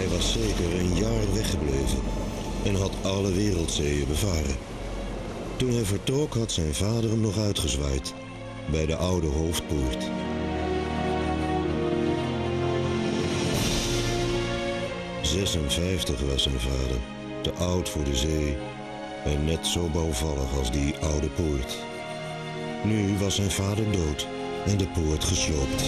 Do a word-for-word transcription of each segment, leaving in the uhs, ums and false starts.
Hij was zeker een jaar weggebleven en had alle wereldzeeën bevaren. Toen hij vertrok had zijn vader hem nog uitgezwaaid bij de oude hoofdpoort. zesenvijftig was zijn vader, te oud voor de zee en net zo bouwvallig als die oude poort. Nu was zijn vader dood en de poort gesloopt.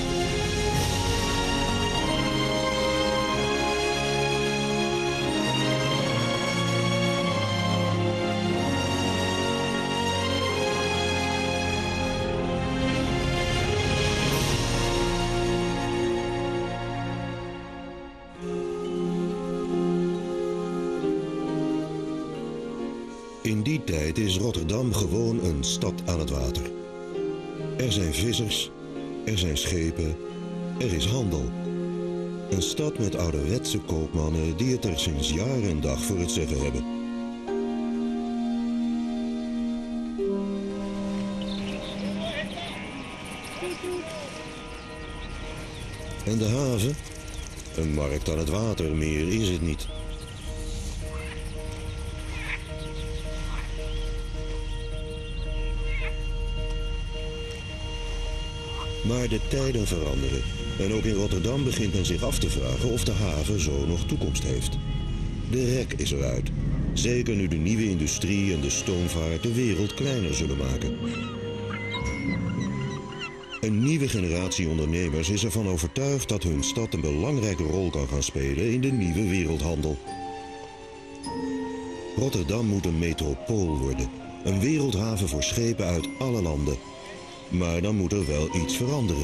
In die tijd is Rotterdam gewoon een stad aan het water. Er zijn vissers, er zijn schepen, er is handel. Een stad met ouderwetse koopmannen die het er sinds jaar en dag voor het zeggen hebben. En de haven? Een markt aan het water, meer is het niet. Maar de tijden veranderen en ook in Rotterdam begint men zich af te vragen of de haven zo nog toekomst heeft. De rek is eruit, zeker nu de nieuwe industrie en de stoomvaart de wereld kleiner zullen maken. Een nieuwe generatie ondernemers is ervan overtuigd dat hun stad een belangrijke rol kan gaan spelen in de nieuwe wereldhandel. Rotterdam moet een metropool worden, een wereldhaven voor schepen uit alle landen. Maar dan moet er wel iets veranderen.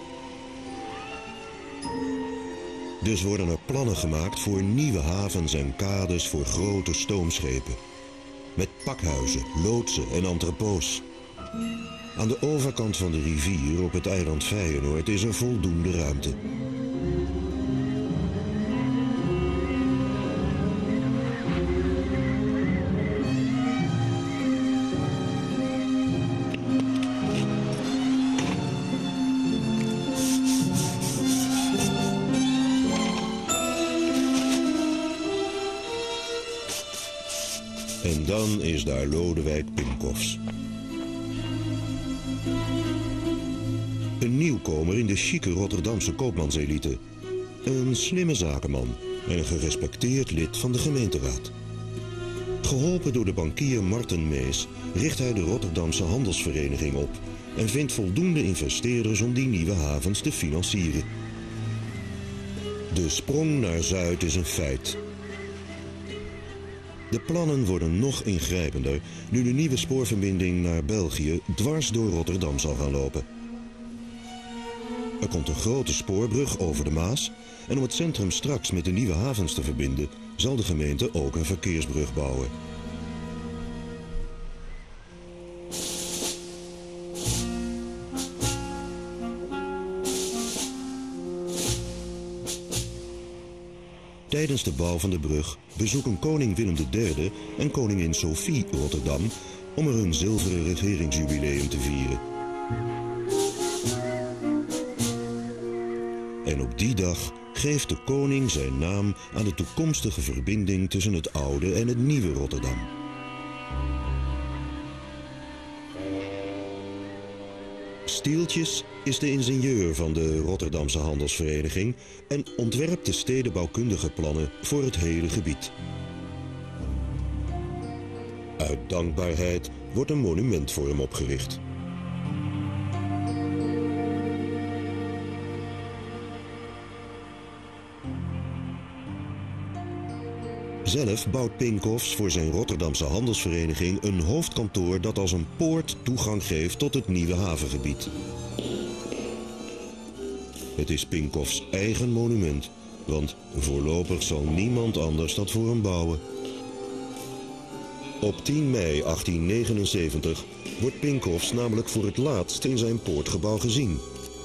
Dus worden er plannen gemaakt voor nieuwe havens en kades voor grote stoomschepen. Met pakhuizen, loodsen en entrepôts. Aan de overkant van de rivier op het eiland Feyenoord is er voldoende ruimte. En dan is daar Lodewijk Pincoffs. Een nieuwkomer in de chique Rotterdamse koopmanselite. Een slimme zakenman en een gerespecteerd lid van de gemeenteraad. Geholpen door de bankier Marten Mees richt hij de Rotterdamse Handelsvereniging op en vindt voldoende investeerders om die nieuwe havens te financieren. De sprong naar Zuid is een feit. De plannen worden nog ingrijpender nu de nieuwe spoorverbinding naar België dwars door Rotterdam zal gaan lopen. Er komt een grote spoorbrug over de Maas en om het centrum straks met de nieuwe havens te verbinden zal de gemeente ook een verkeersbrug bouwen. Tijdens de bouw van de brug bezoeken koning Willem de derde en koningin Sophie Rotterdam om er hun zilveren regeringsjubileum te vieren. En op die dag geeft de koning zijn naam aan de toekomstige verbinding tussen het oude en het nieuwe Rotterdam. Stieltjes is de ingenieur van de Rotterdamse Handelsvereniging en ontwerpt de stedenbouwkundige plannen voor het hele gebied. Uit dankbaarheid wordt een monument voor hem opgericht. Zelf bouwt Pincoffs voor zijn Rotterdamse Handelsvereniging een hoofdkantoor dat als een poort toegang geeft tot het nieuwe havengebied. Het is Pincoffs eigen monument, want voorlopig zal niemand anders dat voor hem bouwen. Op tien mei achttienhonderdnegenenzeventig wordt Pincoffs namelijk voor het laatst in zijn poortgebouw gezien.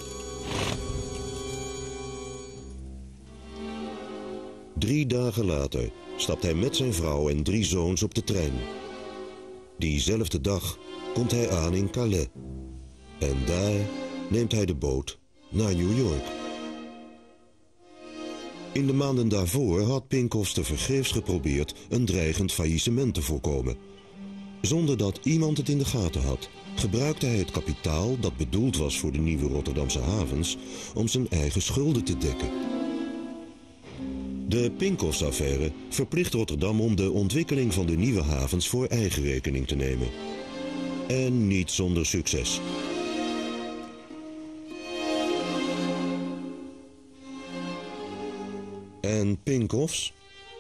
Drie dagen later stapt hij met zijn vrouw en drie zoons op de trein. Diezelfde dag komt hij aan in Calais. En daar neemt hij de boot naar New York. In de maanden daarvoor had Pincoffs tevergeefs geprobeerd een dreigend faillissement te voorkomen. Zonder dat iemand het in de gaten had, gebruikte hij het kapitaal dat bedoeld was voor de nieuwe Rotterdamse havens om zijn eigen schulden te dekken. De Pincoffs-affaire verplicht Rotterdam om de ontwikkeling van de nieuwe havens voor eigen rekening te nemen. En niet zonder succes. En Pincoffs?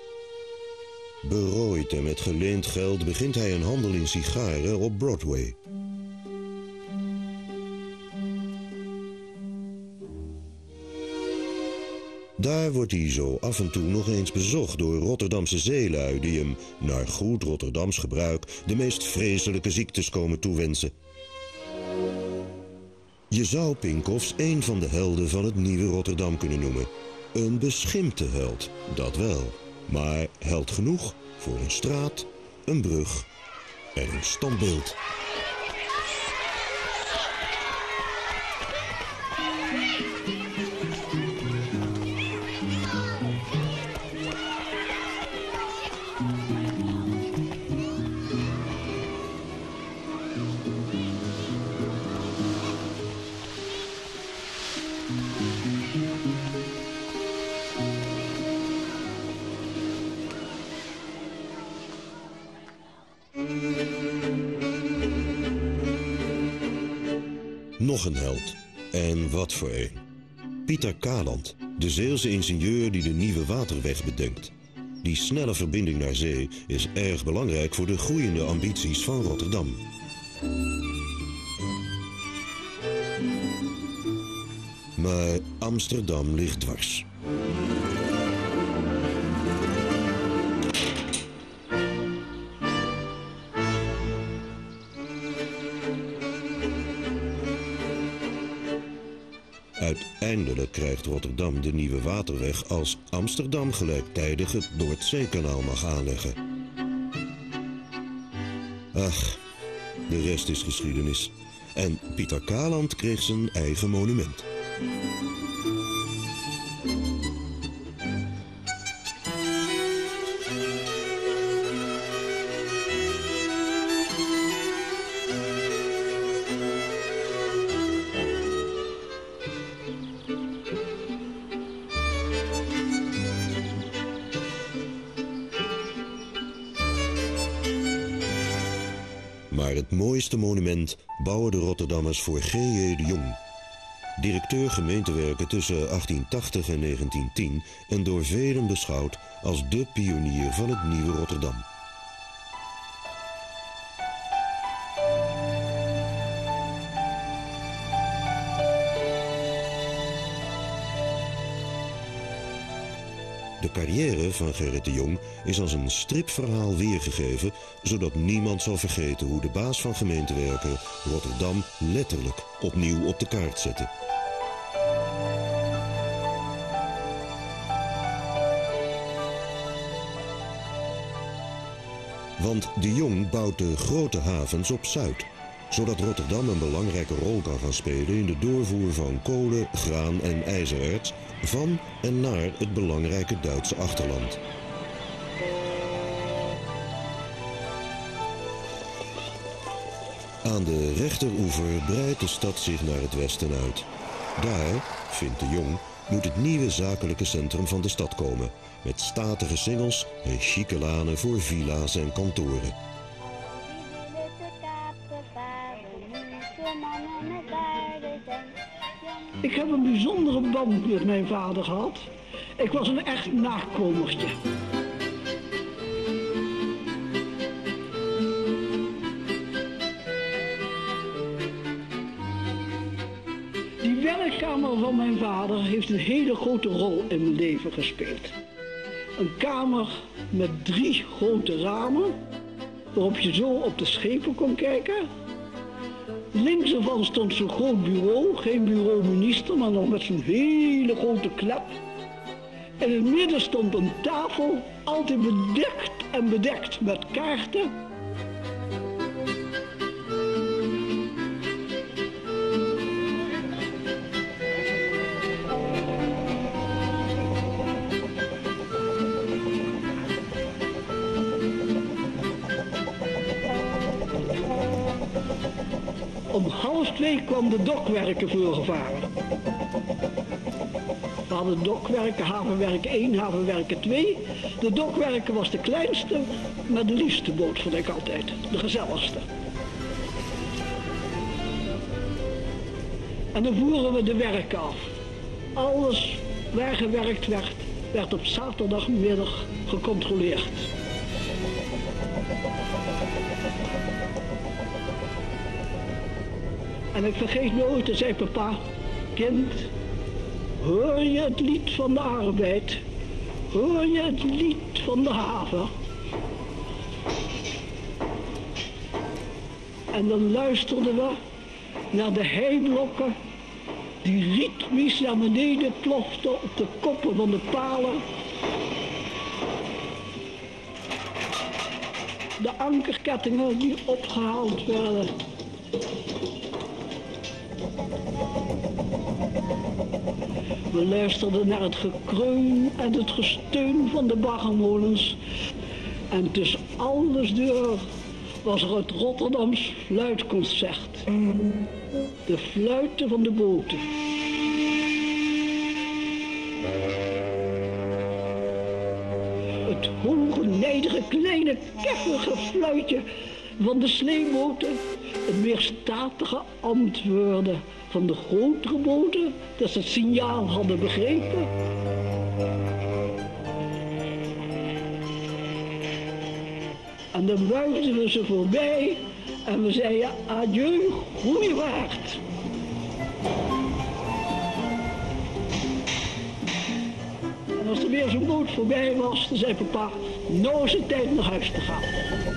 Berooid en met geleend geld begint hij een handel in sigaren op Broadway. Daar wordt hij zo af en toe nog eens bezocht door Rotterdamse zeelui die hem, naar goed Rotterdams gebruik, de meest vreselijke ziektes komen toewensen. Je zou Pincoffs een van de helden van het nieuwe Rotterdam kunnen noemen. Een beschimpte held, dat wel. Maar held genoeg voor een straat, een brug en een standbeeld. Nog een held. En wat voor een. Pieter Caland, de Zeelse ingenieur die de nieuwe waterweg bedenkt. Die snelle verbinding naar zee is erg belangrijk voor de groeiende ambities van Rotterdam. Maar Amsterdam ligt dwars. Uiteindelijk krijgt Rotterdam de nieuwe waterweg als Amsterdam gelijktijdig het Noordzeekanaal mag aanleggen. Ach, de rest is geschiedenis. En Pieter Caland kreeg zijn eigen monument. Maar het mooiste monument bouwen de Rotterdammers voor G J de Jong. Directeur gemeentewerken tussen achttien tachtig en negentien tien en door velen beschouwd als de pionier van het nieuwe Rotterdam. De carrière van Gerrit de Jong is als een stripverhaal weergegeven, zodat niemand zal vergeten hoe de baas van gemeentewerken Rotterdam letterlijk opnieuw op de kaart zette. Want de Jong bouwt de grote havens op Zuid, zodat Rotterdam een belangrijke rol kan gaan spelen in de doorvoer van kolen, graan en ijzererts van en naar het belangrijke Duitse achterland. Aan de rechteroever breidt de stad zich naar het westen uit. Daar, vindt de Jong, moet het nieuwe zakelijke centrum van de stad komen, met statige singels en chique lanen voor villa's en kantoren. Ik heb een bijzondere band met mijn vader gehad. Ik was een echt nakomertje. Die werkkamer van mijn vader heeft een hele grote rol in mijn leven gespeeld. Een kamer met drie grote ramen, waarop je zo op de schepen kon kijken. Links ervan stond zo'n groot bureau, geen bureau-minister, maar nog met zo'n hele grote klep. In het midden stond een tafel, altijd bedekt en bedekt met kaarten. Om half twee kwam de dokwerken voorgevaren. We hadden dokwerken, havenwerken één, havenwerken twee. De dokwerken was de kleinste, maar de liefste boot, vond ik altijd. De gezelligste. En dan voeren we de werken af. Alles waar gewerkt werd, werd op zaterdagmiddag gecontroleerd. En ik vergeet nooit, toen zei papa, kind, hoor je het lied van de arbeid? Hoor je het lied van de haven? En dan luisterden we naar de heiblokken die ritmisch naar beneden ploften op de koppen van de palen. De ankerkettingen die opgehaald werden. We luisterden naar het gekreun en het gesteun van de baggermolens. En tussen alles door was er het Rotterdams fluitconcert. De fluiten van de boten. Het hoge, nijdige, kleine, keffige fluitje van de sleeboten. Het meer statige antwoorden van de grotere boten, dat ze het signaal hadden begrepen. En dan wuifden we ze voorbij en we zeiden adieu, goeie vaart. En als er weer zo'n boot voorbij was, dan zei papa, nou is het tijd naar huis te gaan.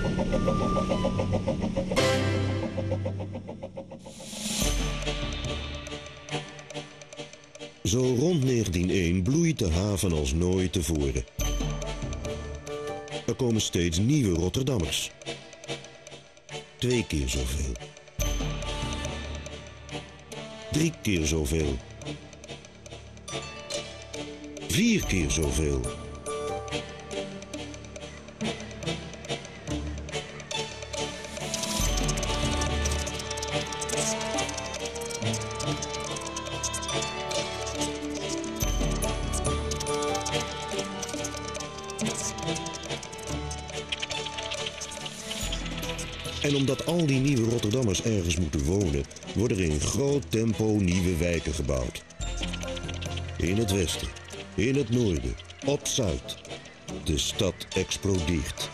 Zo rond negentien oh één bloeit de haven als nooit tevoren. Er komen steeds nieuwe Rotterdammers. Twee keer zoveel. Drie keer zoveel. Vier keer zoveel. En omdat al die nieuwe Rotterdammers ergens moeten wonen, worden er in groot tempo nieuwe wijken gebouwd. In het westen, in het noorden, op Zuid. De stad explodeert.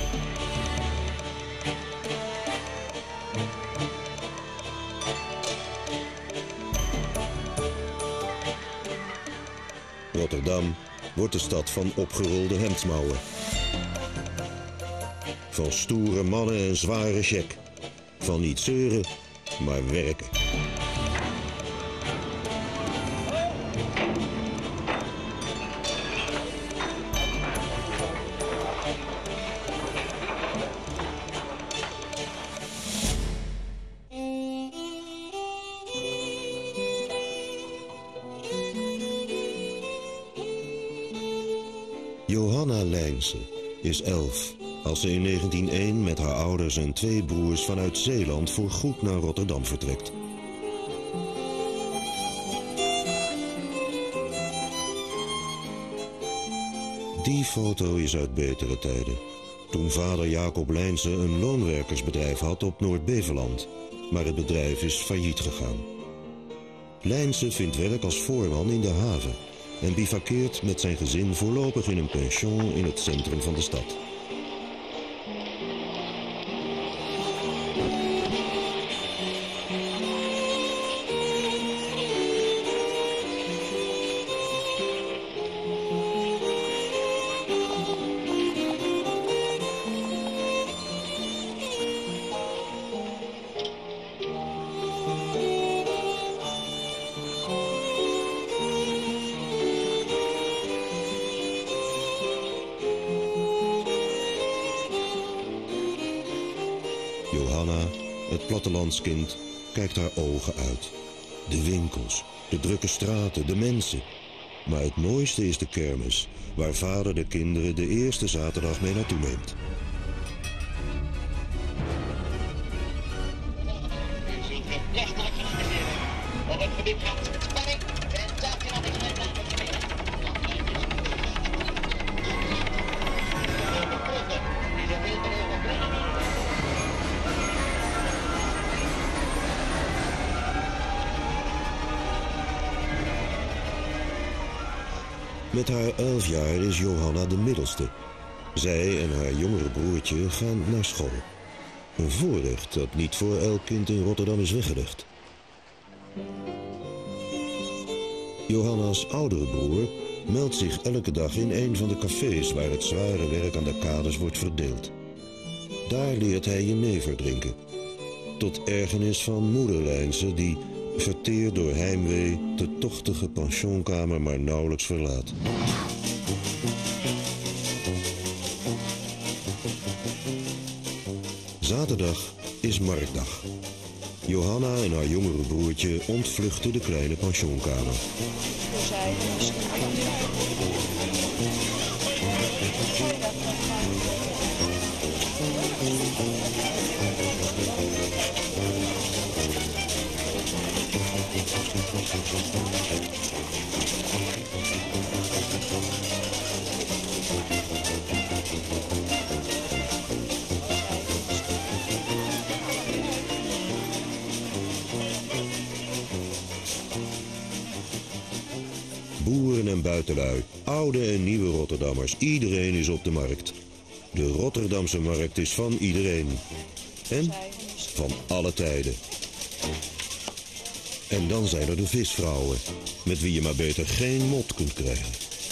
Rotterdam wordt de stad van opgerolde hemdsmouwen. Van stoere mannen en zware check. Van niet zeuren, maar werken. Johanna Lijnse is elf als ze in negentien oh één met haar ouders en twee broers vanuit Zeeland voorgoed naar Rotterdam vertrekt. Die foto is uit betere tijden, toen vader Jacob Lijnse een loonwerkersbedrijf had op Noord-Beveland, maar het bedrijf is failliet gegaan. Lijnse vindt werk als voorman in de haven en bivakkeert met zijn gezin voorlopig in een pension in het centrum van de stad. Johanna, het plattelandskind, kijkt haar ogen uit. De winkels, de drukke straten, de mensen. Maar het mooiste is de kermis, waar vader de kinderen de eerste zaterdag mee naartoe neemt. Met haar elf jaar is Johanna de middelste. Zij en haar jongere broertje gaan naar school. Een voorrecht dat niet voor elk kind in Rotterdam is weggelegd. Johanna's oudere broer meldt zich elke dag in een van de cafés waar het zware werk aan de kades wordt verdeeld. Daar leert hij jenever drinken. Tot ergernis van moeder Lijnse die, verteerd door heimwee, de tochtige pensionkamer maar nauwelijks verlaat. Zaterdag is marktdag. Johanna en haar jongere broertje ontvluchten de kleine pensionkamer. Boeren en buitenlui, oude en nieuwe Rotterdammers, iedereen is op de markt. De Rotterdamse markt is van iedereen. En van alle tijden. En dan zijn er de visvrouwen, met wie je maar beter geen mot kunt krijgen.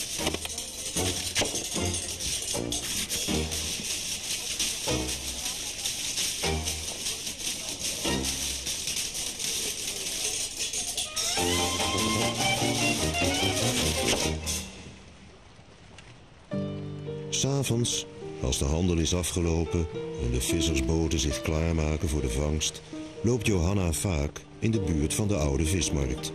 S'avonds, als de handel is afgelopen en de vissersboten zich klaarmaken voor de vangst, loopt Johanna vaak in de buurt van de oude vismarkt.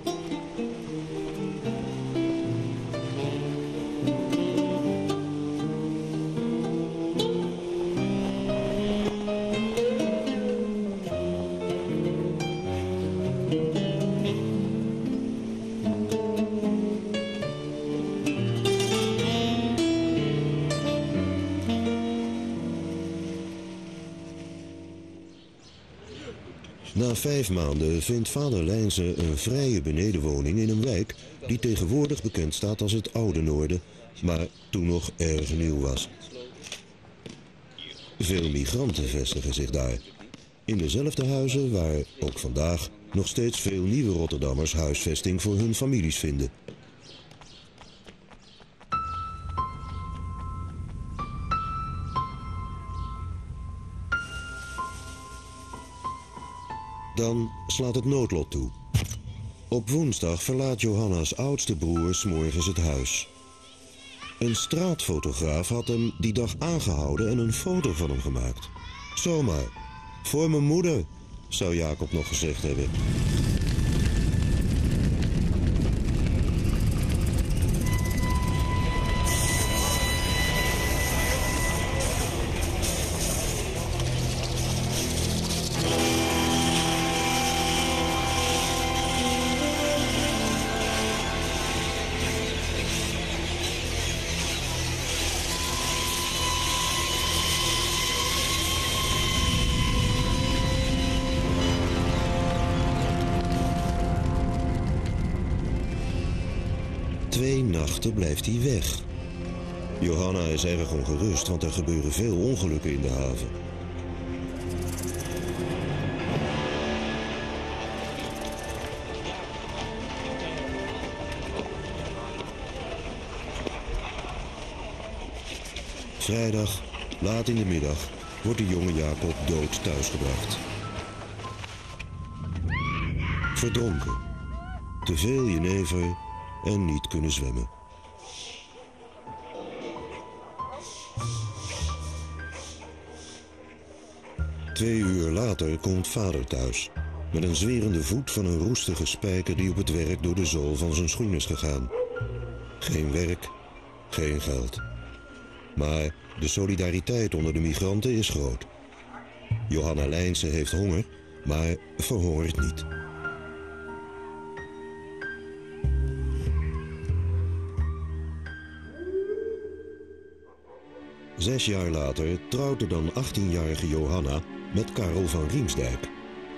Na vijf maanden vindt vader Lijnse een vrije benedenwoning in een wijk die tegenwoordig bekend staat als het Oude Noorden, maar toen nog erg nieuw was. Veel migranten vestigen zich daar. In dezelfde huizen waar, ook vandaag, nog steeds veel nieuwe Rotterdammers huisvesting voor hun families vinden. Dan slaat het noodlot toe. Op woensdag verlaat Johanna's oudste broer 's morgens het huis. Een straatfotograaf had hem die dag aangehouden en een foto van hem gemaakt. Zomaar. Voor mijn moeder, zou Jacob nog gezegd hebben. Twee nachten blijft hij weg. Johanna is erg ongerust, want er gebeuren veel ongelukken in de haven. Vrijdag, laat in de middag, wordt de jonge Jacob dood thuisgebracht. Verdronken. Te veel jenever en niet kunnen zwemmen. Twee uur later komt vader thuis, met een zwerende voet van een roestige spijker die op het werk door de zool van zijn schoen is gegaan. Geen werk, geen geld. Maar de solidariteit onder de migranten is groot. Johanna Lijnse heeft honger, maar verhongert niet. Zes jaar later trouwt de dan achttienjarige Johanna met Karel van Riemsdijk.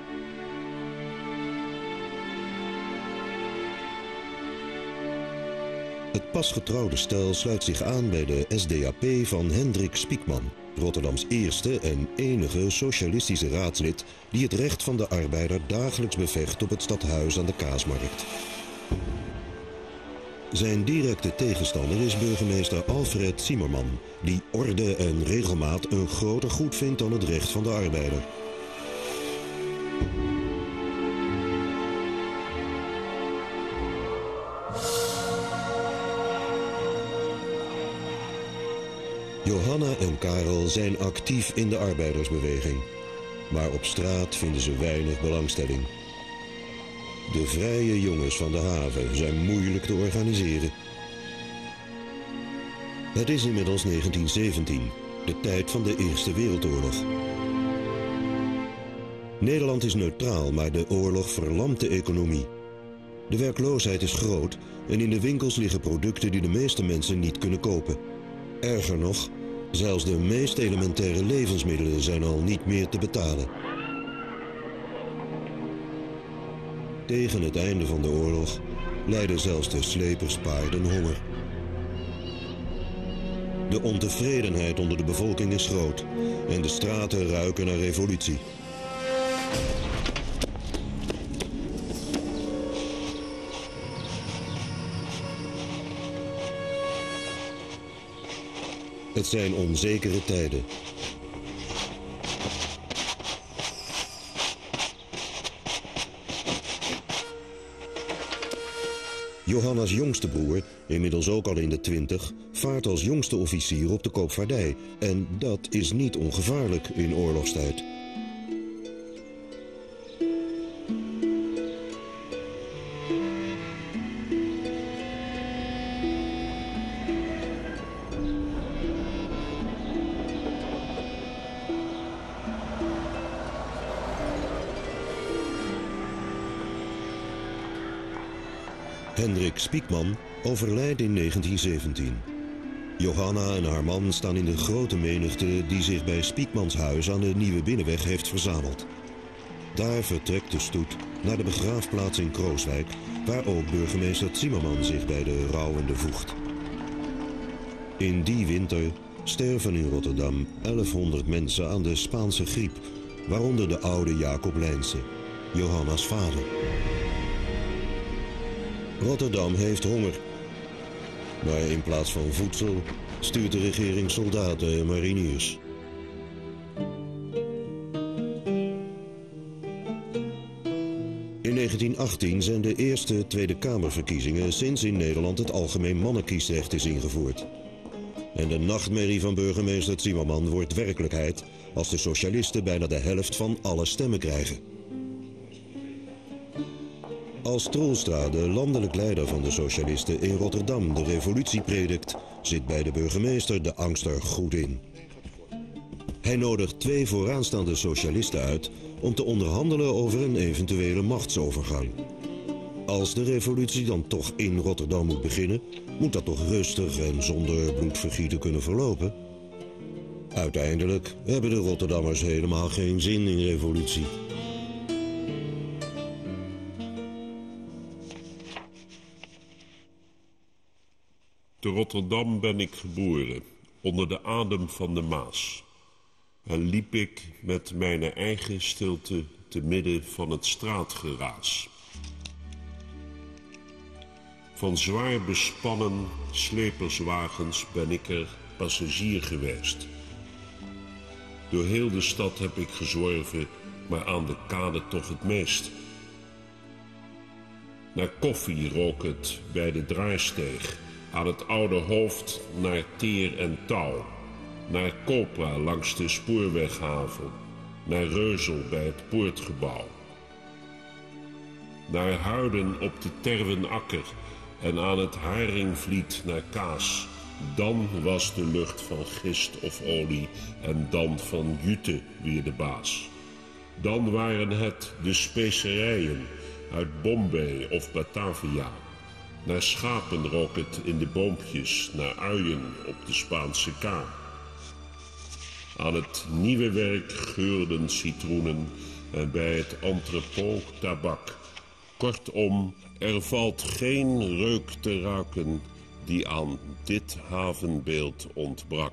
Het pas getrouwde stel sluit zich aan bij de S D A P van Hendrik Spiekman, Rotterdams eerste en enige socialistische raadslid die het recht van de arbeider dagelijks bevecht op het stadhuis aan de Kaasmarkt. Zijn directe tegenstander is burgemeester Alfred Zimmerman, die orde en regelmaat een groter goed vindt dan het recht van de arbeider. Johanna en Karel zijn actief in de arbeidersbeweging, maar op straat vinden ze weinig belangstelling. De vrije jongens van de haven zijn moeilijk te organiseren. Het is inmiddels negentien zeventien, de tijd van de Eerste Wereldoorlog. Nederland is neutraal, maar de oorlog verlamt de economie. De werkloosheid is groot en in de winkels liggen producten die de meeste mensen niet kunnen kopen. Erger nog, zelfs de meest elementaire levensmiddelen zijn al niet meer te betalen. Tegen het einde van de oorlog lijden zelfs de sleperspaarden honger. De ontevredenheid onder de bevolking is groot en de straten ruiken naar revolutie. Het zijn onzekere tijden. Johanna's jongste broer, inmiddels ook al in de twintig, vaart als jongste officier op de koopvaardij. En dat is niet ongevaarlijk in oorlogstijd. Hendrik Spiekman overlijdt in negentien zeventien. Johanna en haar man staan in de grote menigte die zich bij Spiekmans huis aan de Nieuwe Binnenweg heeft verzameld. Daar vertrekt de stoet naar de begraafplaats in Krooswijk, waar ook burgemeester Zimmerman zich bij de rouwenden voegt. In die winter sterven in Rotterdam elfhonderd mensen aan de Spaanse griep, waaronder de oude Jacob Lijnse, Johanna's vader. Rotterdam heeft honger. Maar in plaats van voedsel stuurt de regering soldaten en mariniers. In negentien achttien zijn de eerste Tweede Kamerverkiezingen sinds in Nederland het algemeen mannenkiesrecht is ingevoerd. En de nachtmerrie van burgemeester Zimmerman wordt werkelijkheid als de socialisten bijna de helft van alle stemmen krijgen. Als Troelstra, de landelijk leider van de socialisten, in Rotterdam de revolutie predikt, zit bij de burgemeester de angst er goed in. Hij nodigt twee vooraanstaande socialisten uit om te onderhandelen over een eventuele machtsovergang. Als de revolutie dan toch in Rotterdam moet beginnen, moet dat toch rustig en zonder bloedvergieten kunnen verlopen. Uiteindelijk hebben de Rotterdammers helemaal geen zin in revolutie. Te Rotterdam ben ik geboren, onder de adem van de Maas. En liep ik met mijn eigen stilte te midden van het straatgeraas. Van zwaar bespannen sleperswagens ben ik er passagier geweest. Door heel de stad heb ik gezworven, maar aan de kade toch het meest. Naar koffie rook het bij de draaisteeg, aan het oude hoofd naar teer en touw, naar Copra langs de spoorweghaven, naar Reuzel bij het poortgebouw. Naar Huiden op de Terwenakker en aan het Haringvliet naar Kaas. Dan was de lucht van gist of olie en dan van jute weer de baas. Dan waren het de specerijen uit Bombay of Batavia. Naar schapen rook het in de boompjes, naar uien op de Spaanse Kaap. Aan het nieuwe werk geurden citroenen en bij het entrepot tabak. Kortom, er valt geen reuk te ruiken die aan dit havenbeeld ontbrak.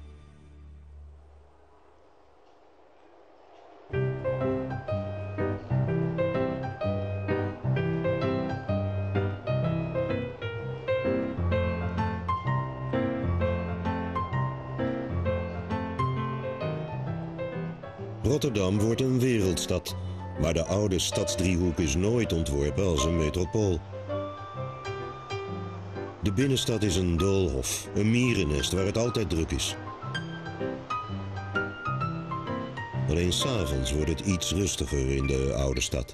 Rotterdam wordt een wereldstad, maar de oude stadsdriehoek is nooit ontworpen als een metropool. De binnenstad is een doolhof, een mierennest waar het altijd druk is. Alleen 's avonds wordt het iets rustiger in de oude stad.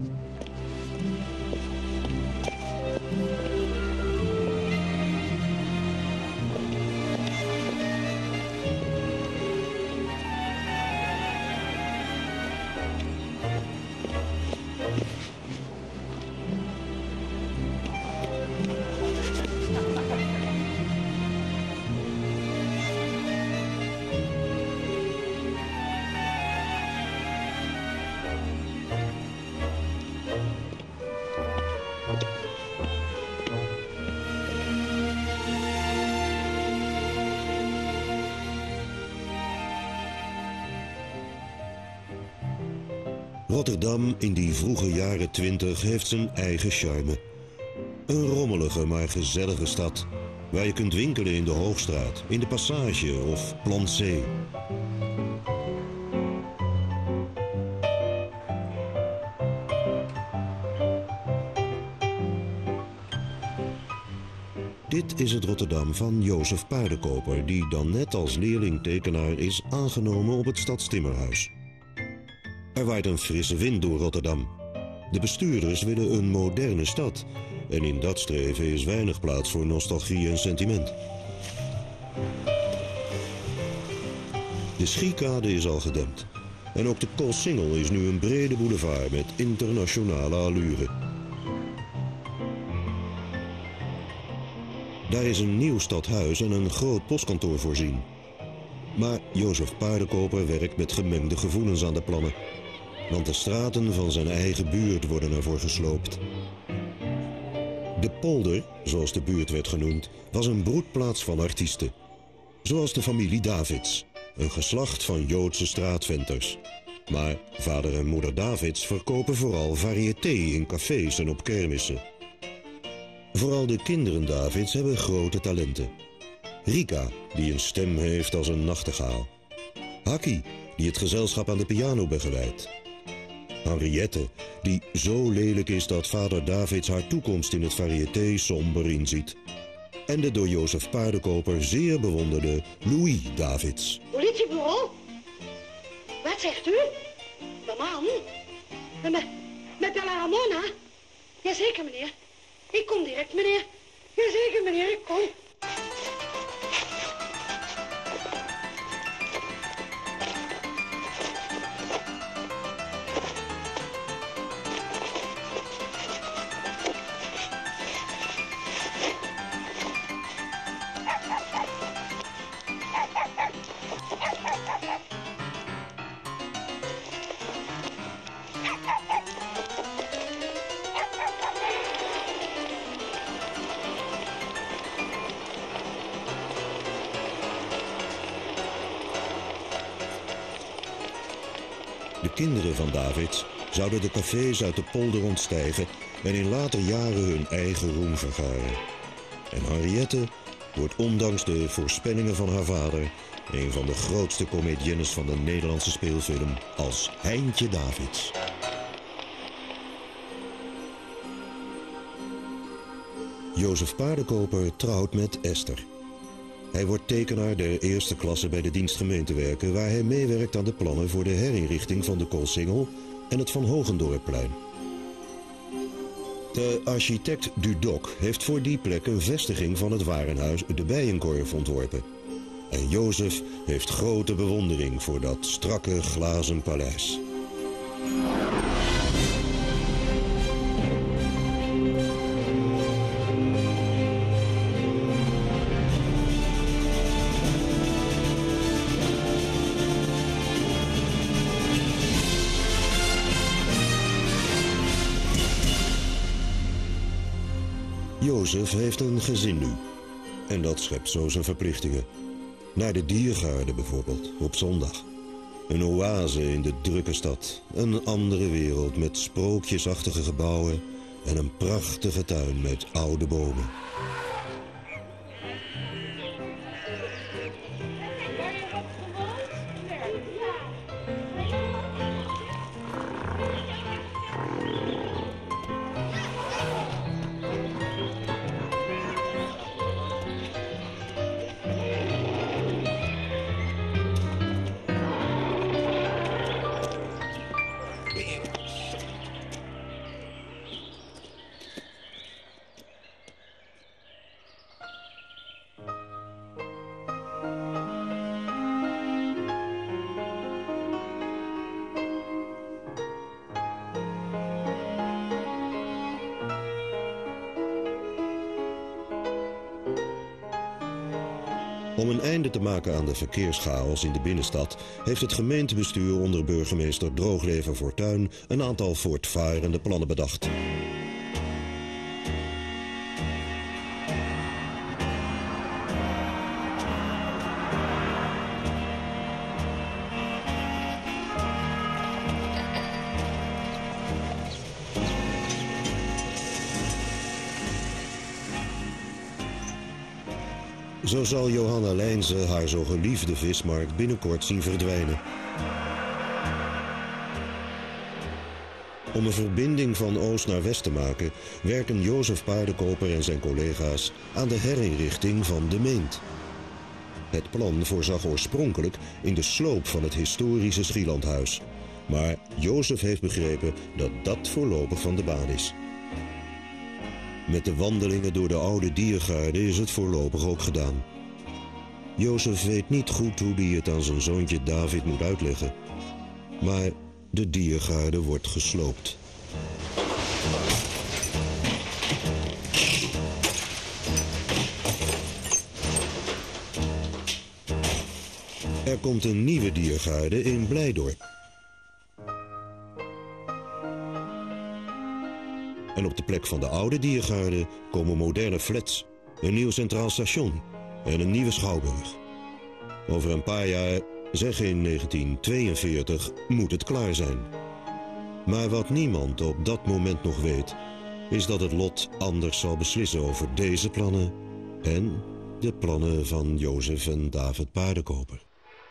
Rotterdam in die vroege jaren twintig heeft zijn eigen charme. Een rommelige maar gezellige stad, waar je kunt winkelen in de Hoogstraat, in de Passage of Plan C. Dit is het Rotterdam van Jozef Paardenkoper, die dan net als leerling-tekenaar is aangenomen op het Stadstimmerhuis. Er waait een frisse wind door Rotterdam. De bestuurders willen een moderne stad. En in dat streven is weinig plaats voor nostalgie en sentiment. De Schiekade is al gedempt. En ook de Koolsingel is nu een brede boulevard met internationale allure. Daar is een nieuw stadhuis en een groot postkantoor voorzien. Maar Jozef Paardenkoper werkt met gemengde gevoelens aan de plannen. Want de straten van zijn eigen buurt worden ervoor gesloopt. De polder, zoals de buurt werd genoemd, was een broedplaats van artiesten. Zoals de familie Davids, een geslacht van Joodse straatventers. Maar vader en moeder Davids verkopen vooral variété in cafés en op kermissen. Vooral de kinderen Davids hebben grote talenten. Rika, die een stem heeft als een nachtegaal. Hakkie, die het gezelschap aan de piano begeleidt. Henriette, die zo lelijk is dat vader Davids haar toekomst in het variété somber inziet. En de door Jozef Paardenkoper zeer bewonderde Louis Davids. Politiebureau? Wat zegt u? De man? Met, met de La Ramona? Jazeker, meneer. Ik kom direct, meneer. Jazeker, meneer, ik kom. De kinderen van Davids zouden de cafés uit de polder ontstijgen en in later jaren hun eigen roem vergaren. En Henriette wordt ondanks de voorspellingen van haar vader een van de grootste comediennes van de Nederlandse speelfilm als Heintje Davids. Jozef Paardenkoper trouwt met Esther. Hij wordt tekenaar der eerste klasse bij de dienstgemeentewerken, waar hij meewerkt aan de plannen voor de herinrichting van de Koolsingel en het Van Hogendorpplein. De architect Dudok heeft voor die plek een vestiging van het warenhuis De Bijenkorf ontworpen. En Jozef heeft grote bewondering voor dat strakke glazen paleis. Jozef heeft een gezin nu. En dat schept zo zijn verplichtingen. Naar de diergaarde bijvoorbeeld, op zondag. Een oase in de drukke stad. Een andere wereld met sprookjesachtige gebouwen en een prachtige tuin met oude bomen. Om een einde te maken aan de verkeerschaos in de binnenstad heeft het gemeentebestuur onder burgemeester Drooglever Fortuyn een aantal voortvarende plannen bedacht. Zo zal Johanna Lijnse haar zo geliefde vismarkt binnenkort zien verdwijnen. Om een verbinding van oost naar west te maken, werken Jozef Paardenkoper en zijn collega's aan de herinrichting van de Meent. Het plan voorzag oorspronkelijk in de sloop van het historische Schielandhuis. Maar Jozef heeft begrepen dat dat voorlopig van de baan is. Met de wandelingen door de oude diergaarde is het voorlopig ook gedaan. Jozef weet niet goed hoe hij het aan zijn zoontje David moet uitleggen. Maar de diergaarde wordt gesloopt. Er komt een nieuwe diergaarde in Blijdorp. En op de plek van de oude diergaarde komen moderne flats, een nieuw centraal station en een nieuwe schouwburg. Over een paar jaar, zeg in negentien tweeënveertig, moet het klaar zijn. Maar wat niemand op dat moment nog weet, is dat het lot anders zal beslissen over deze plannen en de plannen van Jozef en David Paardenkoper.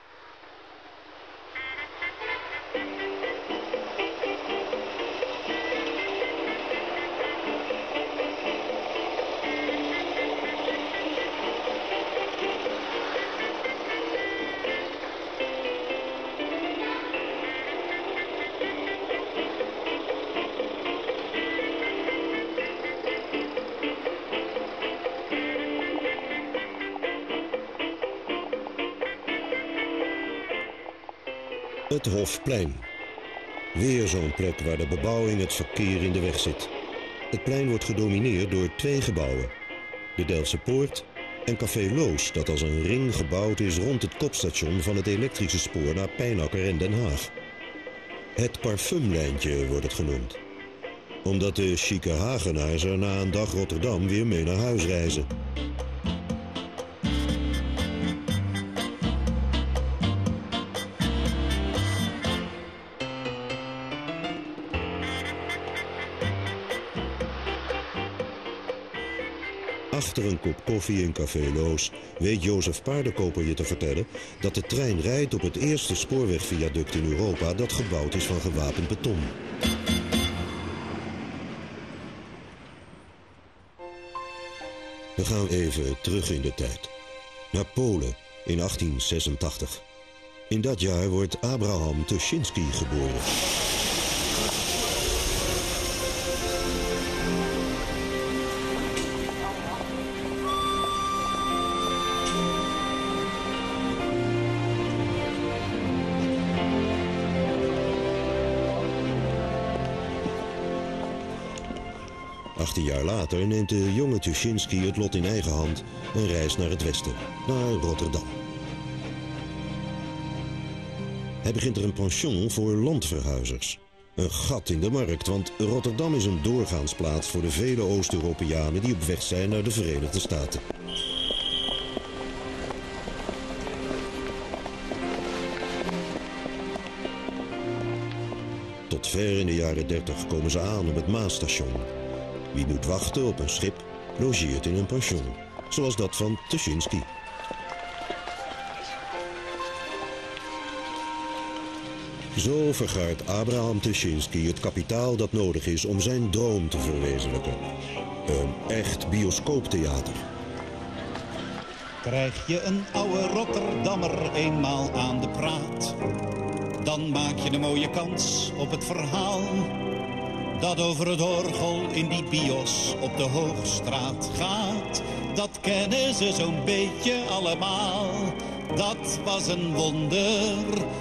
Het Hofplein. Weer zo'n plek waar de bebouwing het verkeer in de weg zit. Het plein wordt gedomineerd door twee gebouwen. De Delftse Poort en Café Loos, dat als een ring gebouwd is rond het kopstation van het elektrische spoor naar Pijnacker en Den Haag. Het parfumlijntje wordt het genoemd. Omdat de chique Hagenaars er na een dag Rotterdam weer mee naar huis reizen. Achter een kop koffie in Café Loos weet Jozef Paardenkoper je te vertellen dat de trein rijdt op het eerste spoorwegviaduct in Europa dat gebouwd is van gewapend beton. We gaan even terug in de tijd. Naar Polen in achttien zesentachtig. In dat jaar wordt Abraham Tuschinski geboren. achttien jaar later neemt de jonge Tuschinski het lot in eigen hand en reist naar het westen, naar Rotterdam. Hij begint er een pension voor landverhuizers. Een gat in de markt, want Rotterdam is een doorgaansplaats voor de vele Oost-Europeanen die op weg zijn naar de Verenigde Staten. Tot ver in de jaren dertig komen ze aan op het Maasstation. Wie moet wachten op een schip, logeert in een pension, zoals dat van Tuschinski. Zo vergaart Abraham Tuschinski het kapitaal dat nodig is om zijn droom te verwezenlijken. Een echt bioscooptheater. Krijg je een oude Rotterdammer eenmaal aan de praat, dan maak je een mooie kans op het verhaal dat over het orgel in die bios op de Hoogstraat gaat. Dat kennen ze zo'n beetje allemaal. Dat was een wonder,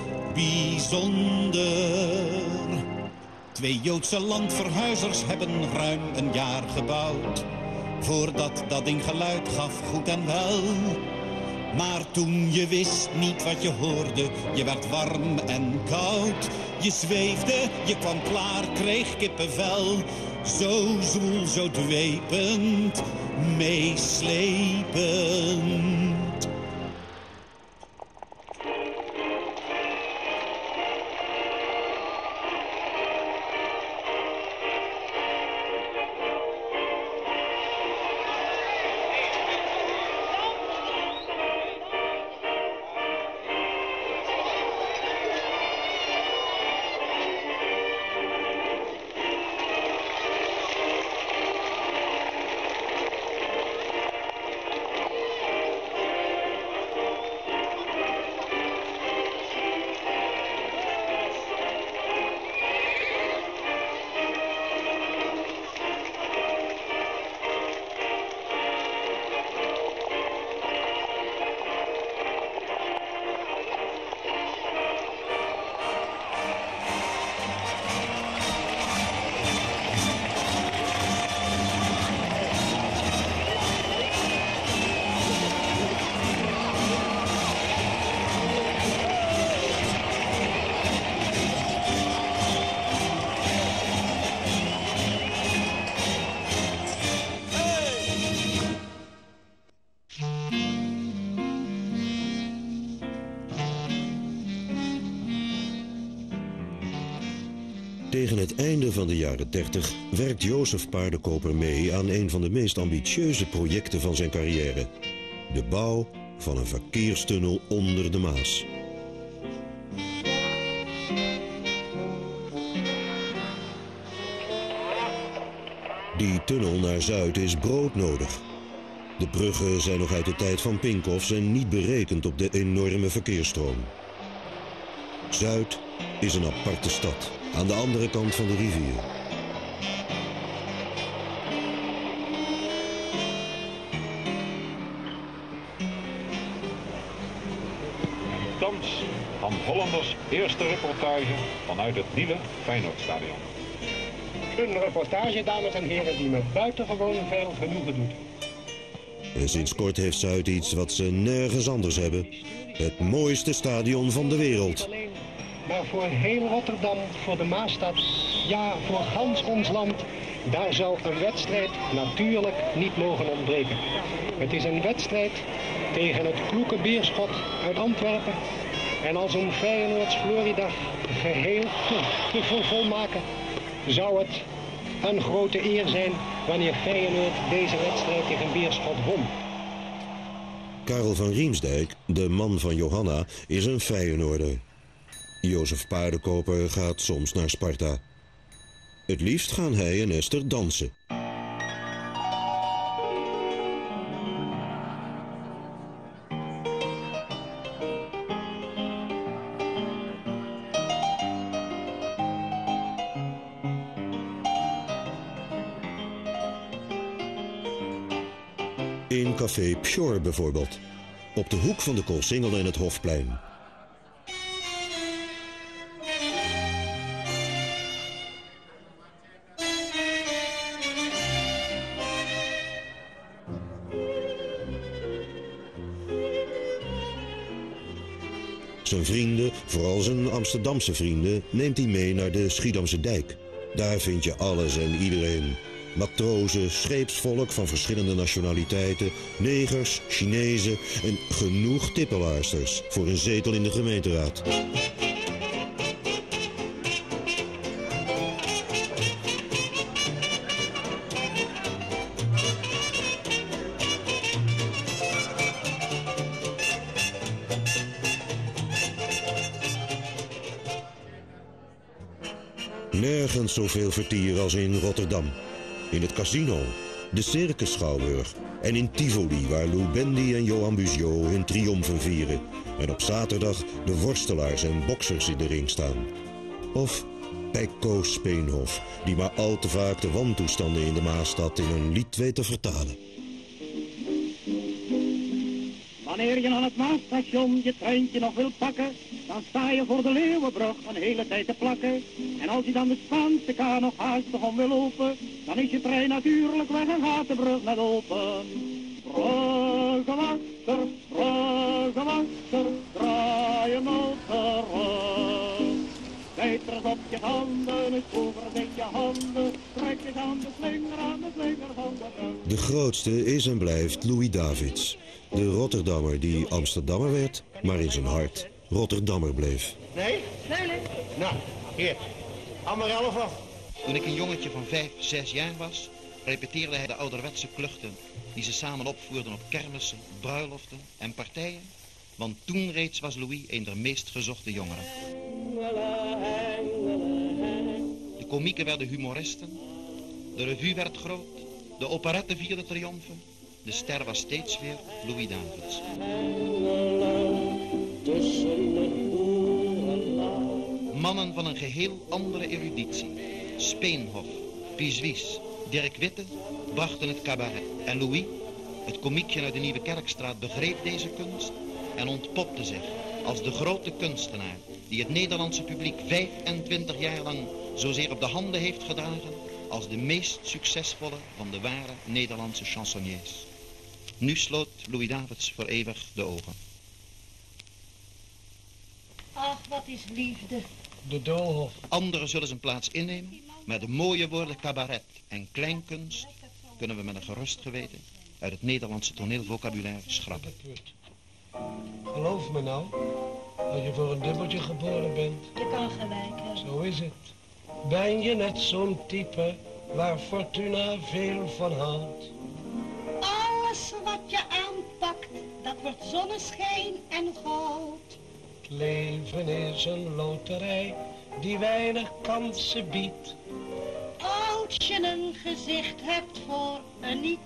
bijzonder. Twee Joodse landverhuizers hebben ruim een jaar gebouwd voordat dat ding geluid gaf, goed en wel. Maar toen je wist niet wat je hoorde, je werd warm en koud. Je zweefde, je kwam klaar, kreeg kippenvel. Zo zwoel, zo dwepend, meeslepend. Tegen het einde van de jaren dertig werkt Jozef Paardenkoper mee aan een van de meest ambitieuze projecten van zijn carrière. De bouw van een verkeerstunnel onder de Maas. Die tunnel naar Zuid is broodnodig. De bruggen zijn nog uit de tijd van Pincoffs en niet berekend op de enorme verkeersstroom. Zuid is een aparte stad, aan de andere kant van de rivier. Thans Han Hollanders eerste reportage vanuit het nieuwe Feyenoordstadion. Een reportage, dames en heren, die me buitengewoon veel genoegen doet. En sinds kort heeft Zuid iets wat ze nergens anders hebben. Het mooiste stadion van de wereld. Maar voor heel Rotterdam, voor de Maasstad, ja, voor gans ons land, daar zou een wedstrijd natuurlijk niet mogen ontbreken. Het is een wedstrijd tegen het kloeke Beerschot uit Antwerpen. En als een Feyenoords Gloriedag geheel te vervolmaken, zou het een grote eer zijn wanneer Feyenoord deze wedstrijd tegen Beerschot won. Karel van Riemsdijk, de man van Johanna, is een Feyenoorder. Jozef Paardenkoper gaat soms naar Sparta. Het liefst gaan hij en Esther dansen. In café Pjor bijvoorbeeld. Op de hoek van de Koolsingel en het Hofplein. Zijn vrienden, vooral zijn Amsterdamse vrienden, neemt hij mee naar de Schiedamse dijk. Daar vind je alles en iedereen. Matrozen, scheepsvolk van verschillende nationaliteiten, negers, Chinezen en genoeg tippelaarsters voor een zetel in de gemeenteraad. Nergens zoveel vertier als in Rotterdam. In het casino, de Circus Schouwburg en in Tivoli, waar Lou Bendy en Johan Bugeaud hun triomfen vieren. En op zaterdag de worstelaars en boksers in de ring staan. Of bij Koos Speenhof, die maar al te vaak de wantoestanden in de Maasstad in een lied weet te vertalen. Wanneer je aan het Maasstation je treintje nog wilt pakken, dan sta je voor de Leeuwenbrug een hele tijd te plakken. En als je dan de Spaanse kar nog haastig om wil lopen, dan is je trein natuurlijk weg en gaat de brug net open. Bruggenwachter, bruggenwachter, draai je nou terug. Bijt er eens op je handen, het over met je handen, trek je aan de slinger, aan de slinger van de brug. De grootste is en blijft Louis Davids. De Rotterdammer die Amsterdammer werd, maar in zijn hart Rotterdammer bleef. Nee? Nee, nee. Nou, hier. Amarelle van. Toen ik een jongetje van vijf, zes jaar was, repeteerde hij de ouderwetse kluchten die ze samen opvoerden op kermissen, bruiloften en partijen. Want toen reeds was Louis een der meest gezochte jongeren. De komieken werden humoristen, de revue werd groot, de operette vierde triomfen. De ster was steeds weer Louis Davids. Mannen van een geheel andere eruditie. Speenhof, Pieswies, Dirk Witte brachten het cabaret. En Louis, het komiekje uit de Nieuwe Kerkstraat, begreep deze kunst en ontpopte zich als de grote kunstenaar die het Nederlandse publiek vijfentwintig jaar lang zozeer op de handen heeft gedragen als de meest succesvolle van de ware Nederlandse chansonniers. Nu sloot Louis Davids voor eeuwig de ogen. Ach, wat is liefde. De doolhof. Anderen zullen zijn plaats innemen, maar de mooie woorden cabaret en kleinkunst kunnen we met een gerust geweten uit het Nederlandse toneelvocabulaire schrappen. Geloof me nou, als je voor een dubbeltje geboren bent. Je kan gelijk hebben. Zo is het. Ben je net zo'n type waar Fortuna veel van houdt? Alles wat je aanpakt, dat wordt zonneschijn en goud. Het leven is een loterij die weinig kansen biedt. Als je een gezicht hebt voor een niet.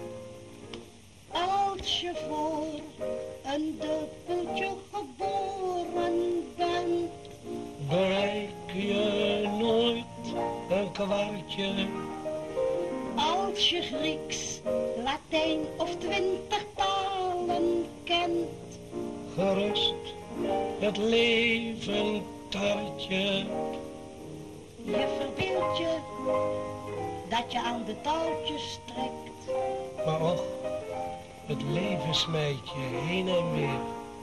Als je voor een dubbeltje geboren bent. Bereik je nooit een kwartje. Als je Grieks, Latijn of twintig talen kent. Gerust het leven tartje. Je verbeeldt je dat je aan de touwtjes trekt. Maar och, het leven smijt je heen en weer.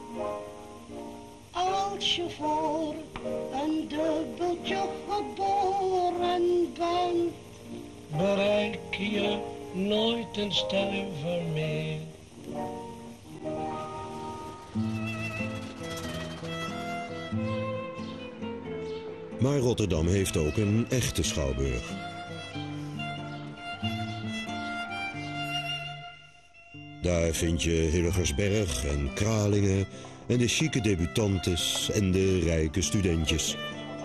Als je voor een dubbeltje geboren bent. Bereik je nooit een stuiver meer. Maar Rotterdam heeft ook een echte schouwburg. Daar vind je Hillegersberg en Kralingen en de chique debutantes en de rijke studentjes.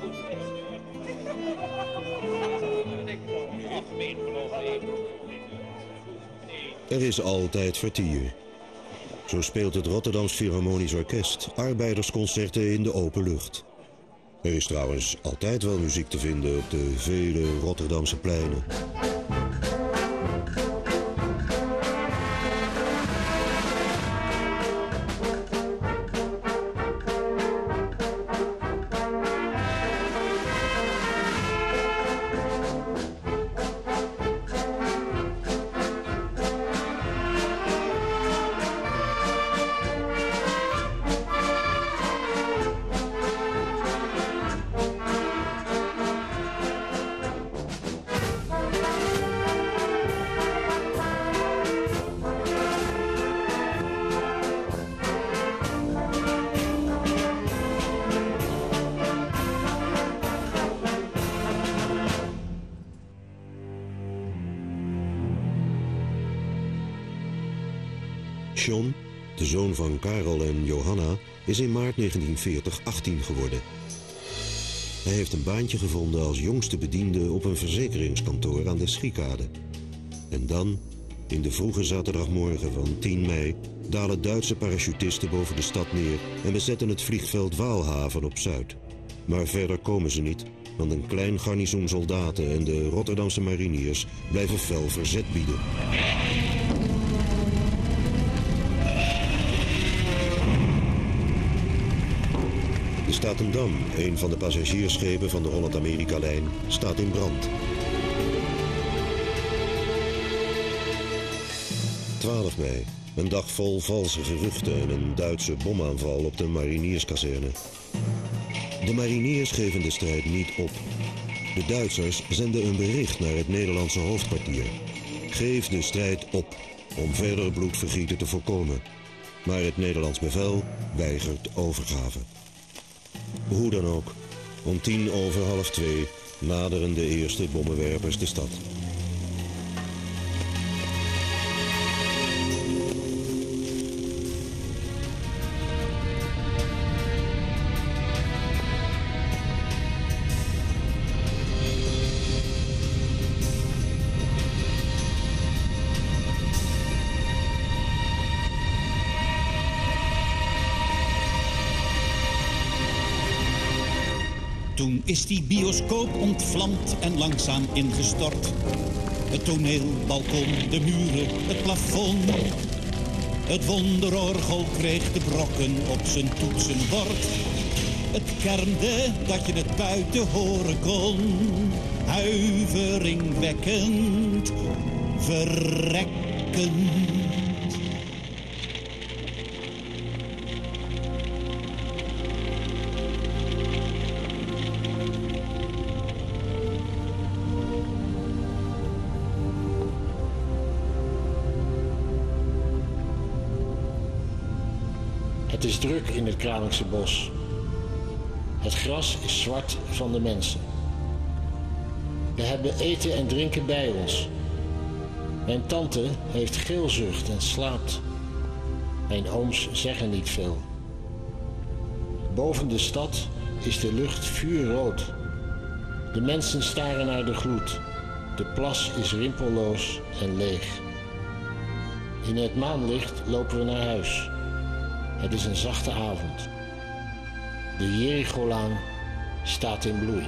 Er is altijd vertier. Zo speelt het Rotterdams Philharmonisch Orkest arbeidersconcerten in de open lucht. Er is trouwens altijd wel muziek te vinden op de vele Rotterdamse pleinen. John, de zoon van Karel en Johanna, is in maart negentien veertig achttien geworden. Hij heeft een baantje gevonden als jongste bediende op een verzekeringskantoor aan de Schiekade. En dan, in de vroege zaterdagmorgen van tien mei, dalen Duitse parachutisten boven de stad neer en bezetten het vliegveld Waalhaven op Zuid. Maar verder komen ze niet, want een klein garnizoen soldaten en de Rotterdamse mariniers blijven fel verzet bieden. De Statendam, een van de passagiersschepen van de Holland-Amerika-lijn, staat in brand. twaalf mei, een dag vol valse geruchten en een Duitse bomaanval op de marinierskazerne. De mariniers geven de strijd niet op. De Duitsers zenden een bericht naar het Nederlandse hoofdkwartier. Geef de strijd op, om verder bloedvergieten te voorkomen. Maar het Nederlands bevel weigert overgave. Hoe dan ook, om tien over half twee naderen de eerste bommenwerpers de stad. Toen is die bioscoop ontvlamd en langzaam ingestort. Het toneel, balkon, de muren, het plafond. Het wonderorgel kreeg de brokken op zijn toetsenbord. Het kermde dat je het buiten horen kon. Huiveringwekkend, verrekkend. Het is druk in het Kralingse bos. Het gras is zwart van de mensen. We hebben eten en drinken bij ons. Mijn tante heeft geelzucht en slaapt. Mijn ooms zeggen niet veel. Boven de stad is de lucht vuurrood. De mensen staren naar de gloed. De plas is rimpelloos en leeg. In het maanlicht lopen we naar huis. Het is een zachte avond. De Jericholaan staat in bloei.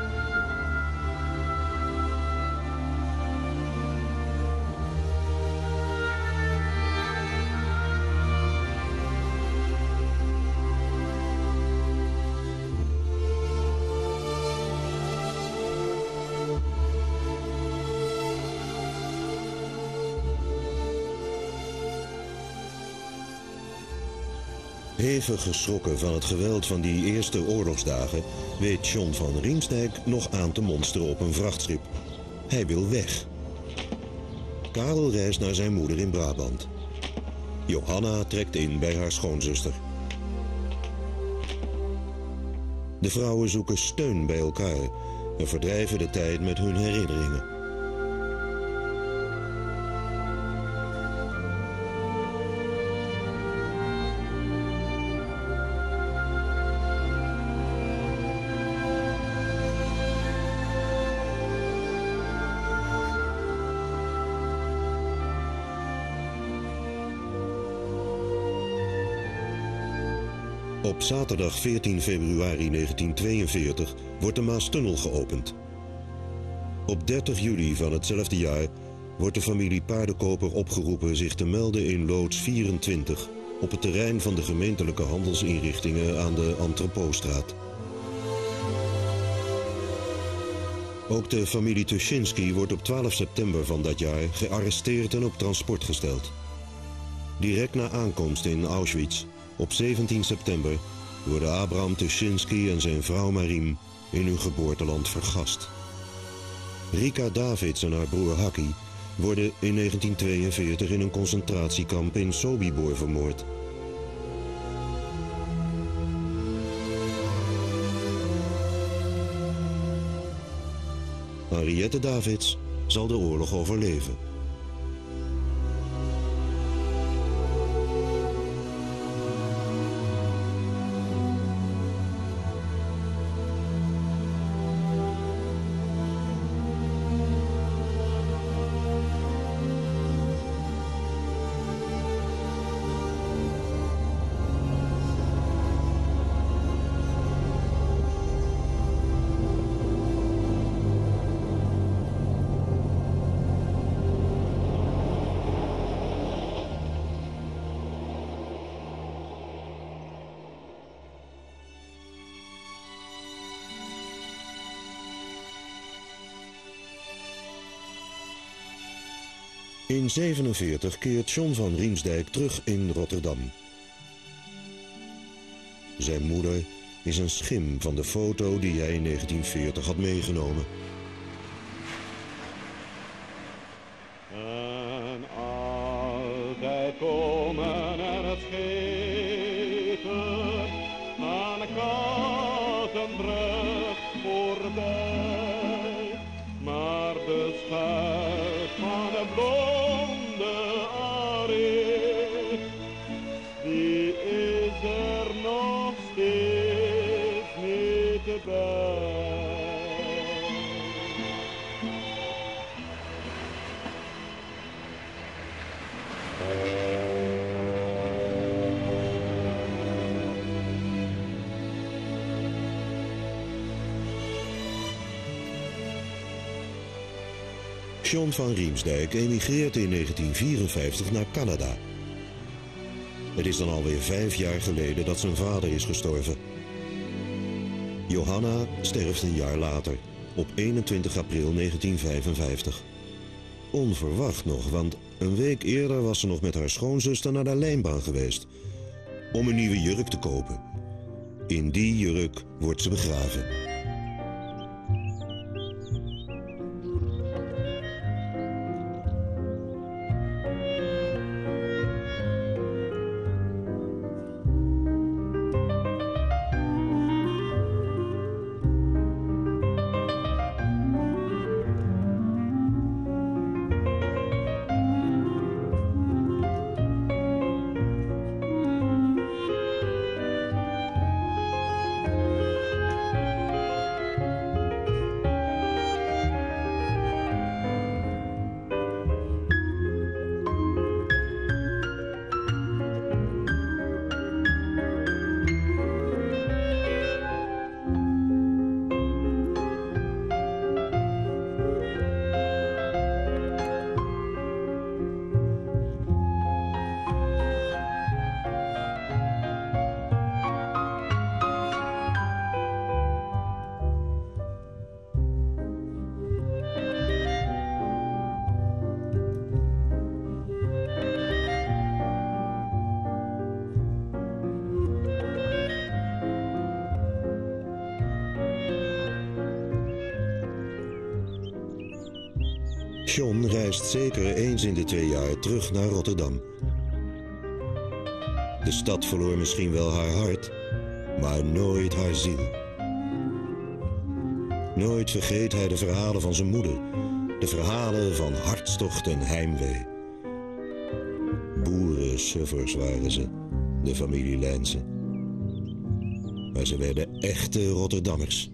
Hevig geschrokken van het geweld van die eerste oorlogsdagen weet John van Riemsdijk nog aan te monsteren op een vrachtschip. Hij wil weg. Karel reist naar zijn moeder in Brabant. Johanna trekt in bij haar schoonzuster. De vrouwen zoeken steun bij elkaar en verdrijven de tijd met hun herinneringen. Op zaterdag veertien februari negentien tweeënveertig wordt de Maastunnel geopend. Op dertig juli van hetzelfde jaar wordt de familie Paardenkoper opgeroepen zich te melden in loods vierentwintig op het terrein van de gemeentelijke handelsinrichtingen aan de Entrepotstraat. Ook de familie Tuschinski wordt op twaalf september van dat jaar gearresteerd en op transport gesteld. Direct na aankomst in Auschwitz op zeventien september worden Abraham Tuschinski en zijn vrouw Mariem in hun geboorteland vergast. Rika Davids en haar broer Hakki worden in negentien tweeënveertig in een concentratiekamp in Sobibor vermoord. Henriette Davids zal de oorlog overleven. In zevenenveertig keert John van Riemsdijk terug in Rotterdam. Zijn moeder is een schim van de foto die hij in negentien veertig had meegenomen. En altijd komen en het schepen aan de Kattenbrug voorbij. Maar de schuit van de blonde Arie, die is er nog steeds niet bij. John van Riemsdijk emigreert in negentien vierenvijftig naar Canada. Het is dan alweer vijf jaar geleden dat zijn vader is gestorven. Johanna sterft een jaar later, op eenentwintig april negentien vijfenvijftig. Onverwacht nog, want een week eerder was ze nog met haar schoonzuster naar de lijnbaan geweest om een nieuwe jurk te kopen. In die jurk wordt ze begraven. John reist zeker eens in de twee jaar terug naar Rotterdam. De stad verloor misschien wel haar hart, maar nooit haar ziel. Nooit vergeet hij de verhalen van zijn moeder. De verhalen van hartstocht en heimwee. Boerensuffers waren ze, de familie Lijnsen. Maar ze werden echte Rotterdammers.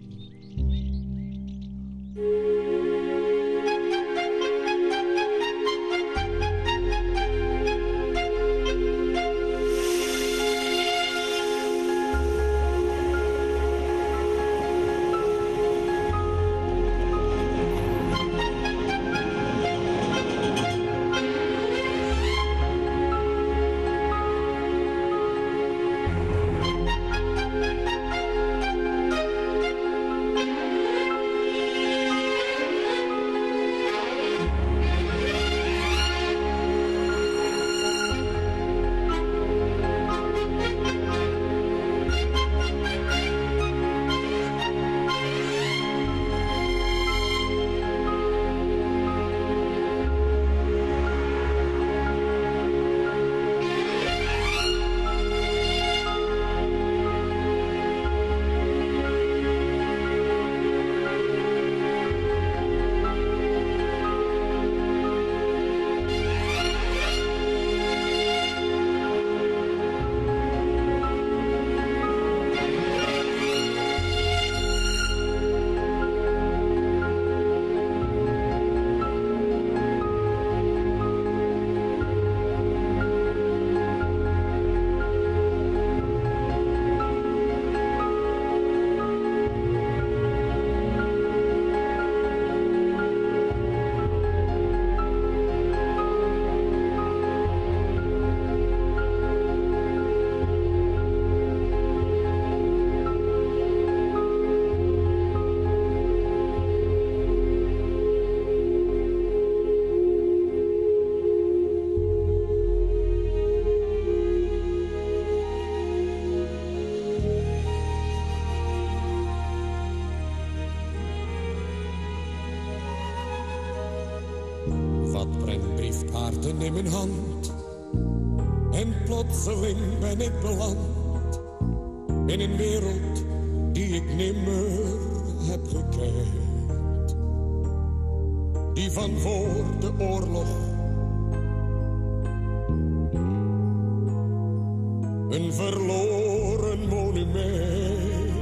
Wat brengt briefkaarten in mijn hand? En plotseling ben ik beland in een wereld die ik nimmer heb gekend. Die van voor de oorlog een verloren monument.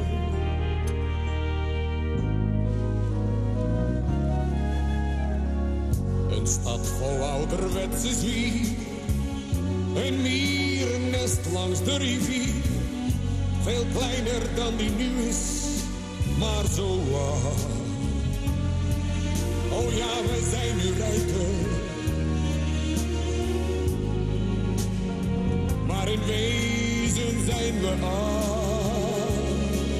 Een stad vol ouderwetse zwier, een mierennest langs de rivier. Veel kleiner dan die nu is, maar zo waar. Oh ja, we zijn nu rijker, maar in wezen zijn we arm.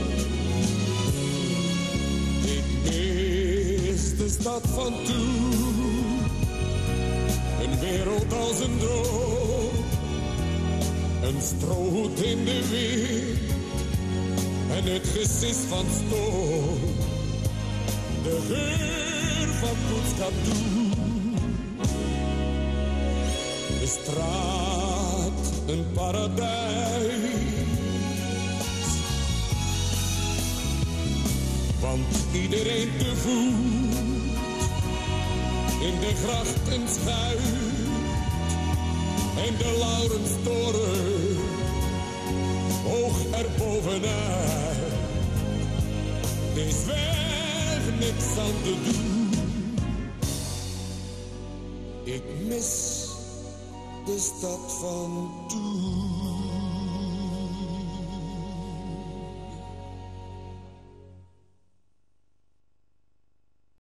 Ik mis de stad van toen, een wereld als een droom. Een strohoed in de wind en het gesis van stoom. De geur van poetskatoen. De straat een paradijs. Want iedereen te voet in de grachten schuilt. En de Laurenstoren hoog erbovenuit. Er is weg niks aan te doen. Ik mis de stad van toen.